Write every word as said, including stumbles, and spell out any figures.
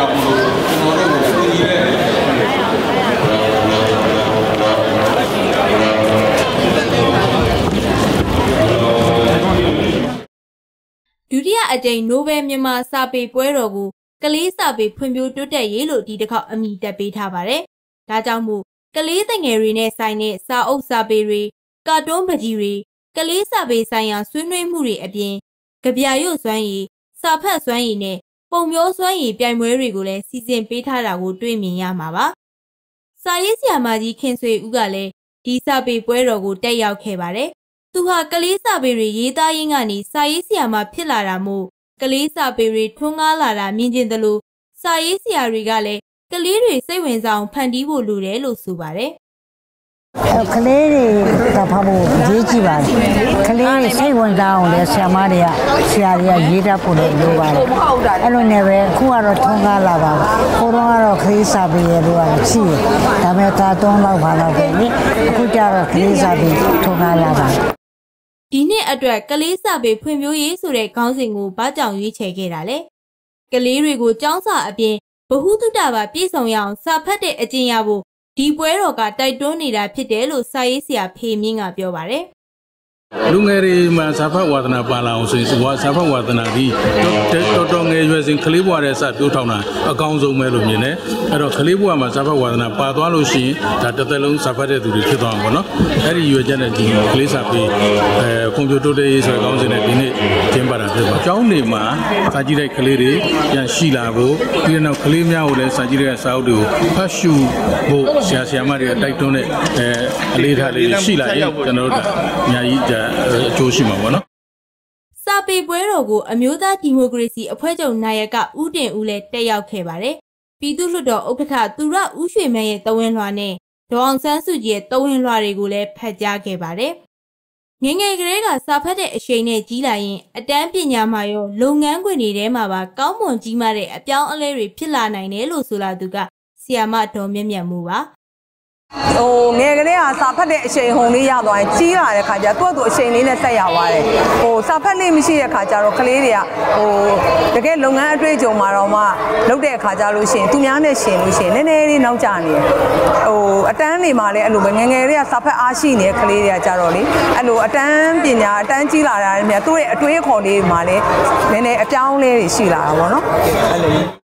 ဒုတိယအကြိမ်နိုဘယ်မြန်မာစာပေပွဲတော်ကိုကလေးစာပေဖွံ့ဖြိုးတိုးတက်ရေးလို့ဒီတစ်ခေါက်အမည်တက်ပေးထားပါတယ်။ဒါကြောင့်မို့ကလေးငယ်တွေနဲ့ဆိုင်တဲ့စာအုပ်စာပေတွေကာတွန်းပကြီးတွေကလေးစာပေဆိုင်ရာဆွေးနွေးမှုတွေအပြင်ကြပြရွတ်စွမ်းရည်စာဖတ်စွမ်းရည်နဲ့ပုံမျိုးစွမ်းရည်ပြိုင်ပွဲတွေကိုလည်းစီစဉ်ပေးထားတာကိုတွေ့မြင်ရမှာပါ။စာရေးဆရာမကြီးခင်ဆွေဦးကလည်းဒီစာပေပွဲတော်ကိုတက်ရောက်ခဲ့ပါတယ်။သူဟာကလေးစာပေတွေရေးသားရင်းကနေစာရေးဆရာမဖြစ်လာတာမို့ကလေးစာပေတွေထွန်းကားလာတာမြင်ကျင်သလိုစာရေးဆရာတွေကလည်းကလေးတွေစိတ်ဝင်စားအောင်ဖန်တီးဖို့လိုတယ်လို့ဆိုပါတယ်ကလေးတွေကဖတ်ဖို့ရေးကြည့်ပါကလေးတွေစိတ်ဝင်စားအောင်လဲဆရာမတွေကဆရာတွေကရေးတတ်ဖို့လည်းလိုပါတယ်အဲ့လိုနဲ့ပဲအခုကတော့ထွန်းကားလာပါဘူးကိုတော့ကတော့ကလေးစာပေရဲ့လို့ကတော့ရှိတယ်ဒါပေမဲ့ကာတွန်းလောက်ပါတော့ပဲလေအခုကျတော့ကလေးစာပေထွန်းကားလာပါဒီနှစ်အတွက်ကလေးစာပေဖွံ့ဖြိုးရေးဆိုတဲ့ခေါင်းစဉ်ကိုဘာကြောင့်ရွေးချယ်ခဲ့တာလဲကလေးတွေကိုကျောင်းစာအပြင်ဗဟုသုတပါပြည့်စုံရအောင်စာဖတ်တဲ့အကျင့်ရဖို့ဒီပွဲတော်ကတိုက်တွန်းနေတာဖြစ်တယ်လို့စာရေးဆရာဖေမြင့်ကပြောပါတယ်လူငယ်တွေမှာစာဖတ်ဝါသနာပါလာအောင်ဆိုရင်စာဖတ်ဝါသနာဒီတော်တော်ငယ်ရွယ်စဉ်ကလေးဘဝတဲ့စပြောထောင်တာအကောင်းဆုံးပဲလို့မြင်တယ်အဲ့တော့ကလေးဘဝမှာစာဖတ်ဝါသနာပါသွားလို့ရှိရင်ဒါတစ်သက်လုံးစာဖတ်တဲ့သူတွေဖြစ်သွားမှာပေါ့နော်အဲ့ဒီရွယ်ချက်နဲ့ဒီကလေးစာပေအဲကွန်ပျူတာတိုးတက်ရေးဆိုတဲ့ကောင်းစဉ်နဲ့ဒီနေ့ကျင်းပတာဖြစ်ပါကျောင်းတွေမှာစာကြည့်တဲ့ကလေးတွေပြန်ရှိလာဖို့ပြီးတော့ကလေးများကိုလည်းစာကြည့်တဲ့စာအုပ်တွေကိုဖတ်ရှုဖို့ဆရာဆရာမတွေတိုက်တွန်းတဲ့အဲအလေးထားလေးရှိလာရင်ကျွန်တော်တို့အများကြီးအကျိုးရှိမှာပေါ့နော်စာပေပွဲတော်ကိုအမျိုးသားဒီမိုကရေစီအဖွဲ့ချုပ်နာယကဦးတင်ဦးလည်းတက်ရောက်ခဲ့ပါတယ်ပြည်သူ့လွှတ်တော်ဥက္ကဋ္ဌသူရဦးရွှေမန်းရဲ့တဝင်းလွှာနဲ့ဒေါအောင်ဆန်းစုကြည်ရဲ့တဝင်းလွှာတွေကိုလည်းဖတ်ကြားခဲ့ပါတယ်ငငယ်ကလေးကစာဖတ်တဲ့အရှိန်နဲ့ကြီးလာရင်အတန်းပညာမှာရောလုပ်ငန်းခွင်တွေထဲမှာပါကောင်းမွန်ကြီးမားတဲ့အပြောင်းအလဲတွေဖြစ်လာနိုင်တယ်လို့ဆိုလာသူကဆရာမဒေါ်မြတ်မြတ်မှုပါဟိုငယ်ကလေးကစာဖတ်တဲ့အချိန်ဟုန်လေးရသွားရင်ကြီးလာတဲ့ခါကျတော့သူ့အချိန်လေးနဲ့ဆက်ရသွားတယ်ဟိုစာဖတ်လေးမရှိတဲ့ခါကျတော့ကလေးတွေကဟိုတကယ်လုပ်ငန်းအတွေ့အကြုံမှာတော့မှလုပ်တဲ့အခါကျလို့ရှိရင်သူများနဲ့ရှင်လို့ရှိရင်နည်းနည်းလေးနောက်ကျနေတယ်ဟိုအတန်းတွေမှာလည်းအဲ့လိုပဲငယ်ငယ်လေးကစာဖတ်အားရှိနေတဲ့ကလေးတွေကကြတော့လေအဲ့လိုအတန်းပညာအတန်းကြီးလာတာလည်းမြတ်သူ့ရဲ့အတွေးအခေါ်လေးမှာလည်းနည်းနည်းအပြောင်းလဲတွေရှိလာတာပေါ့နော်အဲ့လို